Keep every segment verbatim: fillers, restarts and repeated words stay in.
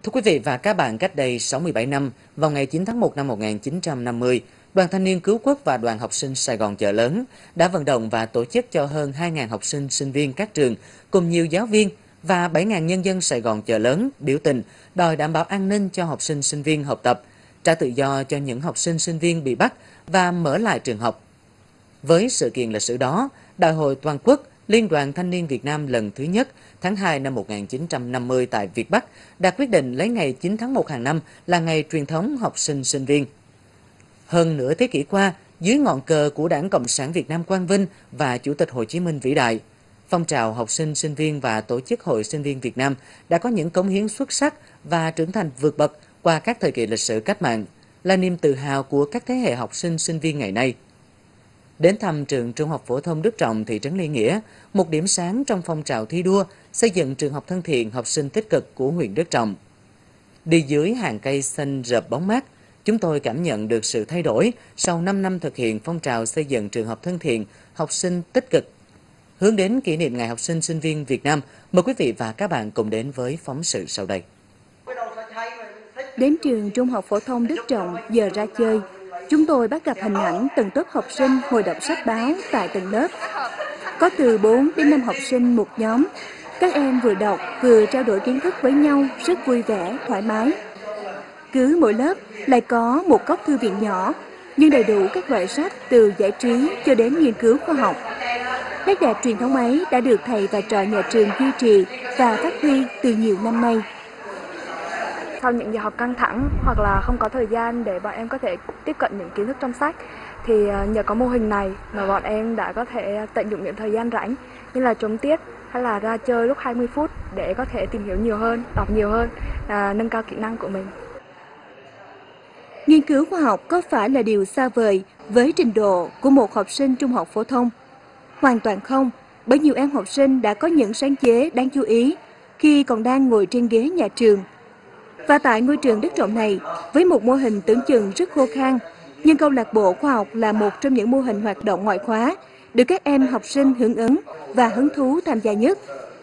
Thưa quý vị và các bạn, cách đây sáu mươi bảy năm, vào ngày chín tháng một năm một nghìn chín trăm năm mươi, Đoàn Thanh niên Cứu quốc và Đoàn học sinh Sài Gòn Chợ Lớn đã vận động và tổ chức cho hơn hai nghìn học sinh, sinh viên các trường cùng nhiều giáo viên và bảy nghìn nhân dân Sài Gòn Chợ Lớn biểu tình đòi đảm bảo an ninh cho học sinh, sinh viên học tập, trả tự do cho những học sinh, sinh viên bị bắt và mở lại trường học. Với sự kiện lịch sử đó, Đại hội Toàn quốc Liên đoàn Thanh niên Việt Nam lần thứ nhất tháng hai năm một nghìn chín trăm năm mươi tại Việt Bắc đã quyết định lấy ngày chín tháng một hàng năm là ngày truyền thống học sinh sinh viên. Hơn nửa thế kỷ qua, dưới ngọn cờ của Đảng Cộng sản Việt Nam quang vinh và Chủ tịch Hồ Chí Minh vĩ đại, phong trào học sinh sinh viên và Tổ chức Hội Sinh viên Việt Nam đã có những cống hiến xuất sắc và trưởng thành vượt bậc qua các thời kỳ lịch sử cách mạng, là niềm tự hào của các thế hệ học sinh sinh viên ngày nay. Đến thăm trường Trung học phổ thông Đức Trọng, thị trấn Liên Nghĩa, một điểm sáng trong phong trào thi đua xây dựng trường học thân thiện học sinh tích cực của huyện Đức Trọng. Đi dưới hàng cây xanh rợp bóng mát, chúng tôi cảm nhận được sự thay đổi sau năm năm thực hiện phong trào xây dựng trường học thân thiện học sinh tích cực. Hướng đến kỷ niệm Ngày học sinh sinh viên Việt Nam, mời quý vị và các bạn cùng đến với phóng sự sau đây. Đến trường Trung học phổ thông Đức Trọng giờ ra chơi, chúng tôi bắt gặp hình ảnh từng lớp học sinh ngồi đọc sách báo tại từng lớp. Có từ bốn đến năm học sinh một nhóm. Các em vừa đọc vừa trao đổi kiến thức với nhau rất vui vẻ, thoải mái. Cứ mỗi lớp lại có một góc thư viện nhỏ, nhưng đầy đủ các loại sách từ giải trí cho đến nghiên cứu khoa học. Nét đẹp truyền thống ấy đã được thầy và trò nhà trường duy trì và phát huy từ nhiều năm nay. Sau những giờ học căng thẳng hoặc là không có thời gian để bọn em có thể tiếp cận những kiến thức trong sách, thì nhờ có mô hình này mà bọn em đã có thể tận dụng những thời gian rảnh như là trốn tiết hay là ra chơi lúc hai mươi phút để có thể tìm hiểu nhiều hơn, đọc nhiều hơn, à, nâng cao kỹ năng của mình. Nghiên cứu khoa học có phải là điều xa vời với trình độ của một học sinh trung học phổ thông? Hoàn toàn không, bởi nhiều em học sinh đã có những sáng chế đáng chú ý khi còn đang ngồi trên ghế nhà trường. Và tại ngôi trường Đức Trọng này, với một mô hình tưởng chừng rất khô khan, nhưng câu lạc bộ khoa học là một trong những mô hình hoạt động ngoại khóa được các em học sinh hưởng ứng và hứng thú tham gia nhất.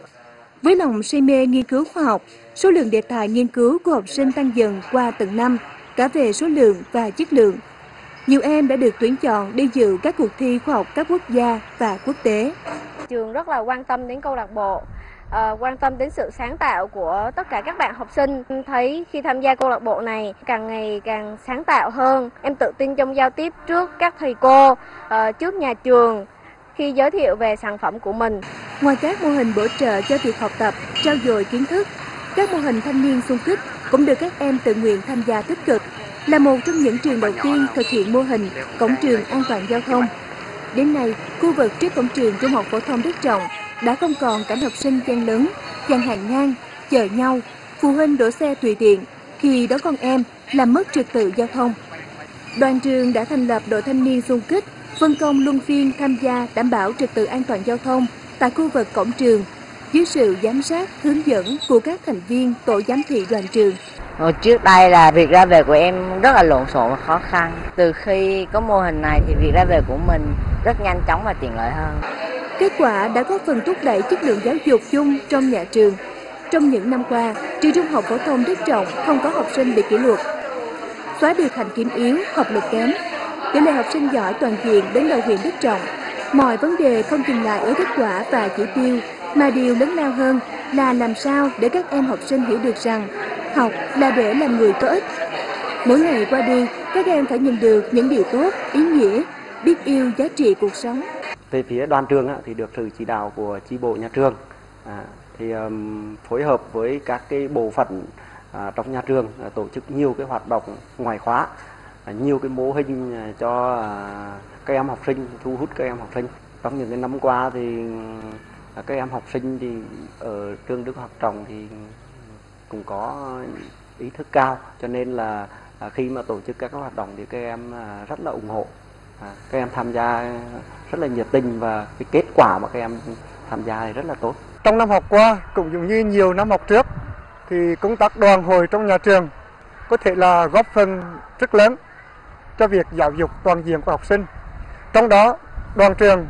Với lòng say mê nghiên cứu khoa học, số lượng đề tài nghiên cứu của học sinh tăng dần qua từng năm, cả về số lượng và chất lượng. Nhiều em đã được tuyển chọn đi dự các cuộc thi khoa học cấp quốc gia và quốc tế. Trường rất là quan tâm đến câu lạc bộ, à, quan tâm đến sự sáng tạo của tất cả các bạn học sinh. Thấy khi tham gia câu lạc bộ này càng ngày càng sáng tạo hơn. Em tự tin trong giao tiếp trước các thầy cô, à, trước nhà trường khi giới thiệu về sản phẩm của mình. Ngoài các mô hình bổ trợ cho việc học tập, trau dồi kiến thức, các mô hình thanh niên xung kích cũng được các em tự nguyện tham gia tích cực, là một trong những trường đầu tiên thực hiện mô hình cổng trường an toàn giao thông. Đến nay, khu vực trước cổng trường Trung học phổ thông Đức Trọng đã không còn cảnh học sinh chen lấn, dàn hàng ngang, chờ nhau, phụ huynh đổ xe tùy tiện khi đón con em làm mất trật tự giao thông. Đoàn trường đã thành lập đội thanh niên xung kích, phân công luân phiên tham gia đảm bảo trật tự an toàn giao thông tại khu vực cổng trường, dưới sự giám sát, hướng dẫn của các thành viên tổ giám thị đoàn trường. Hồi trước đây là việc ra về của em rất là lộn xộn và khó khăn. Từ khi có mô hình này thì việc ra về của mình rất nhanh chóng và tiện lợi hơn. Kết quả đã góp phần thúc đẩy chất lượng giáo dục chung trong nhà trường. Trong những năm qua, trường Trung học phổ thông Đức Trọng không có học sinh bị kỷ luật, xóa được hành kiểm yếu, học lực kém. Tỷ lệ học sinh giỏi toàn diện đến đầu huyện Đức Trọng. Mọi vấn đề không dừng lại ở kết quả và chỉ tiêu, mà điều lớn lao hơn là làm sao để các em học sinh hiểu được rằng học là để làm người có ích. Mỗi ngày qua đi, các em phải nhận được những điều tốt, ý nghĩa, biết yêu giá trị cuộc sống. Về phía đoàn trường thì được sự chỉ đạo của chi bộ nhà trường, à, thì um, phối hợp với các cái bộ phận à, trong nhà trường à, tổ chức nhiều cái hoạt động ngoài khóa, à, nhiều cái mô hình à, cho à, các em học sinh, thu hút các em học sinh. Trong những cái năm qua thì à, các em học sinh thì ở trường Đức Học Trọng thì cũng có ý thức cao, cho nên là à, khi mà tổ chức các hoạt động thì các em à, rất là ủng hộ, à, các em tham gia rất là nhiệt tình và cái kết quả mà các em tham gia thì rất là tốt. Trong năm học qua cũng giống như nhiều năm học trước thì công tác đoàn hội trong nhà trường có thể là góp phần rất lớn cho việc giáo dục toàn diện của học sinh. Trong đó đoàn trường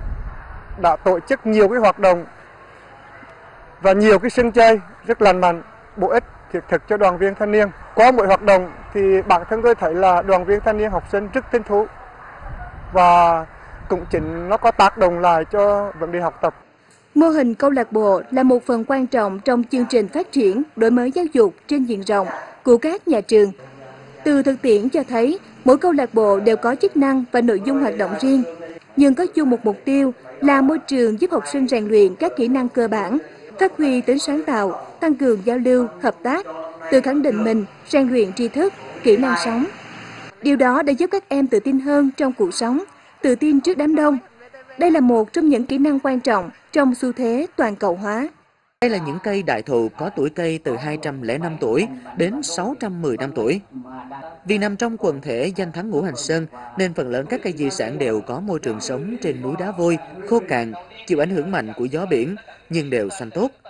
đã tổ chức nhiều cái hoạt động và nhiều cái sân chơi rất lành mạnh, bổ ích thiết thực cho đoàn viên thanh niên. Qua mỗi hoạt động thì bản thân tôi thấy là đoàn viên thanh niên học sinh rất thích thú và cũng chính nó có tác động lại cho vấn đề học tập. Mô hình câu lạc bộ là một phần quan trọng trong chương trình phát triển, đổi mới giáo dục trên diện rộng của các nhà trường. Từ thực tiễn cho thấy, mỗi câu lạc bộ đều có chức năng và nội dung hoạt động riêng, nhưng có chung một mục tiêu là môi trường giúp học sinh rèn luyện các kỹ năng cơ bản, phát huy tính sáng tạo, tăng cường giao lưu, hợp tác, tự khẳng định mình, rèn luyện tri thức, kỹ năng sống. Điều đó đã giúp các em tự tin hơn trong cuộc sống, tự tin trước đám đông. Đây là một trong những kỹ năng quan trọng trong xu thế toàn cầu hóa. Đây là những cây đại thụ có tuổi cây từ hai trăm lẻ năm tuổi đến sáu trăm mười năm tuổi. Vì nằm trong quần thể danh thắng Ngũ Hành Sơn nên phần lớn các cây di sản đều có môi trường sống trên núi đá vôi, khô cằn, chịu ảnh hưởng mạnh của gió biển nhưng đều xanh tốt.